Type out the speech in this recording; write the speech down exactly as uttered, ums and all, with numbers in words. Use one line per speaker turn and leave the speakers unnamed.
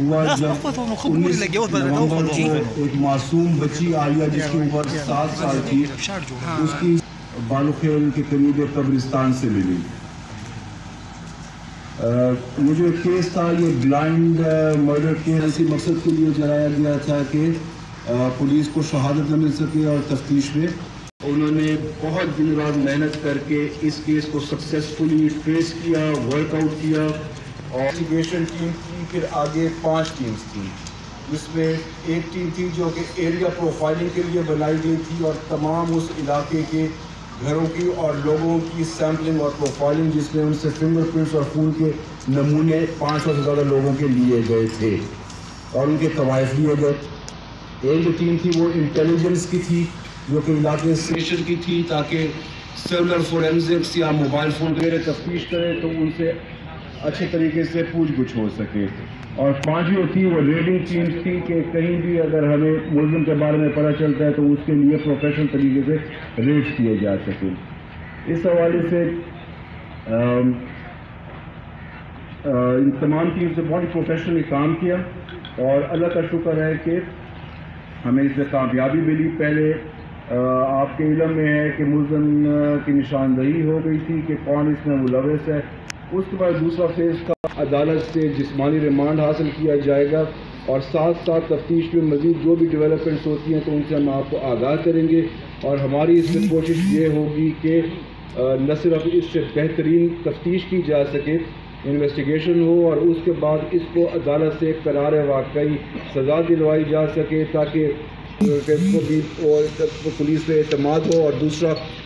ہوا جب انیس نومبر کو ایک معصوم بچی عالیہ جس کی عمر سات سال تھی اس کی بالوخیل کے قریب قبرستان سے ملی. یہ جو کیس تھا یہ بلائنڈ مرڈر کیس اسی مقصد کے لیے جلایا گیا تھا کہ پولیس کو شہادت نہ مل سکے اور تفتیش میں انہوں نے بہت دن رات محنت کر کے اس کیس کو سکسیسفلی ٹریس کیا, ورک آؤٹ کیا. اور انویسٹیگیشن ٹیم کی پھر آگے پانچ ٹیمز تھیں جس میں ایک ٹیم تھی جو کہ ایریا پروفائلنگ کے لیے بنائی گئی تھی اور تمام اس علاقے کے گھروں کی اور لوگوں کی سیمپلنگ اور پروفائلنگ جس میں ان سے فنگر پرنٹس اور خون کے نمونے پانچ سو سے زیادہ لوگوں کے لیے گئے تھے اور ان کے طوائف لیے گئے. ایک جو ٹیم تھی وہ انٹیلیجنس کی تھی جو کہ علاقے اسٹیشن کی تھی تاکہ سیلولر فورینزکس یا موبائل فون وغیرہ تفتیش کرے تو ان سے اچھے طریقے سے پوچھ گچھ ہو سکے. اور پانچویں جو تھی وہ ریڈنگ ٹیمز تھی کہ کہیں بھی اگر ہمیں ملزم کے بارے میں پتہ چلتا ہے تو اس کے لیے پروفیشنل طریقے سے ریڈ کیے جا سکیں. اس حوالے سے ان تمام ٹیمز نے بہت پروفیشنلی کام کیا اور اللہ کا شکر ہے کہ ہمیں اس میں کامیابی ملی. پہلے آپ کے علم میں ہے کہ ملزم کی نشاندہی ہو گئی تھی کہ کون اس میں ملوث ہے. اس کے بعد دوسرا فیز کا عدالت سے جسمانی ریمانڈ حاصل کیا جائے گا اور ساتھ ساتھ تفتیش میں مزید جو بھی ڈیولپمنٹس ہوتی ہیں تو ان سے ہم آپ کو آگاہ کریں گے. اور ہماری اس میں کوشش یہ ہوگی کہ نہ صرف اس سے بہترین تفتیش کی جا سکے, انویسٹیگیشن ہو اور اس کے بعد اس کو عدالت سے ایک قرار واقعی سزا دلوائی جا سکے تاکہ کو بھی اور پولیس پہ اعتماد ہو. اور دوسرا